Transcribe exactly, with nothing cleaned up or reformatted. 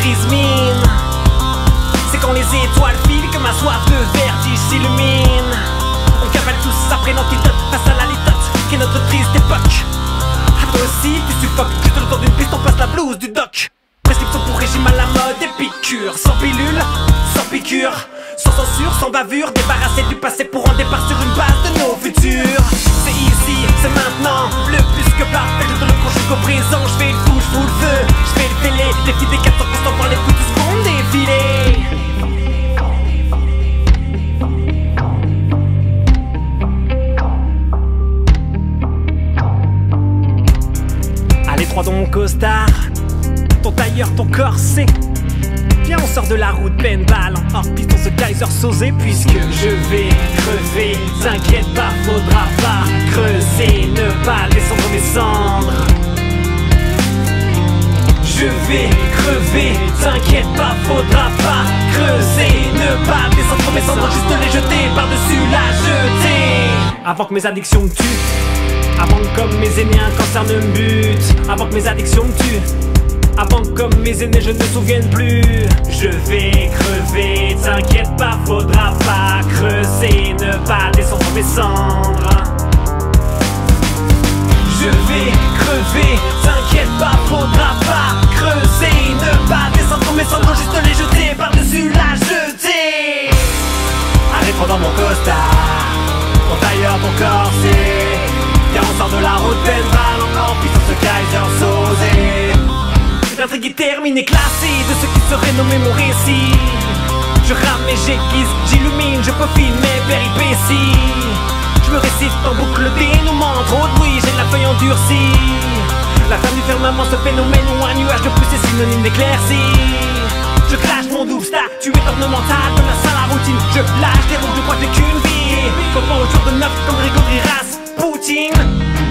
brise mine. C'est quand les étoiles filent que ma soif de vertige s'illumine. On cavale tous après l'antidote face à la litote qui est notre triste époque. À toi aussi tu suffoques, juste le temps d'une piste on passe la blouse du doc. Prescription pour régime à la mode épicure. Sans pilule, sans piqûre, sans censure, sans bavure. Débarrassé du passé pour un départ sur une base de nos futurs. C'est ici, c'est maintenant, le plus que parfait. Je te le prends jusqu'au présent. Je fais le fou, je fous le feu, je fais le télé. Défi des quatre cents pour cent voir les foutus secondes défiler. À l'étroit dans mon costard, ton tailleur, ton corset. Viens on sort de la route, paintball en hors-piste, on se Kaiser Sosé. Puisque je vais crever, t'inquiète pas, faudra pas creuser, ne pas descendre mes cendres. Je vais crever, t'inquiète pas, faudra pas creuser, ne pas descendre mes cendres, juste les jeter par-dessus la jetée. Avant que mes addictions me tuent, avant que comme mes aînés un cancer ne me bute, avant que mes addictions me tuent, avant que comme mes aînés je ne me souvienne plus. Je vais crever, t'inquiète pas, faudra pas creuser, ne pas descendre mes cendres. Je vais crever, t'inquiète pas, faudra pas creuser, ne pas descendre mes cendres, juste les jeter par-dessus la jetée. Allez, prends dans mon costard, ton tailleur, ton corset. Viens on sort de la route, paintball en hors-piste, on se Kaiser Sosé. L'intrigue est terminée, classée de ce qui serait nommé mon récit. Je rame et j'aiguise, j'illumine, je peaufine mes péripéties. Je me récite en boucle le dénouement, trop de bruit, j'ai la feuille endurcie. La flamme du firmament, ce phénomène ou un nuage de plus est synonyme d'éclaircie. Je clash mon double stack, tu es ornemental, de la salle à routine. Je lâche des roues, je crois que j'ai qu'une vie. Comprends autour de neuf comme Grégory Rasputin.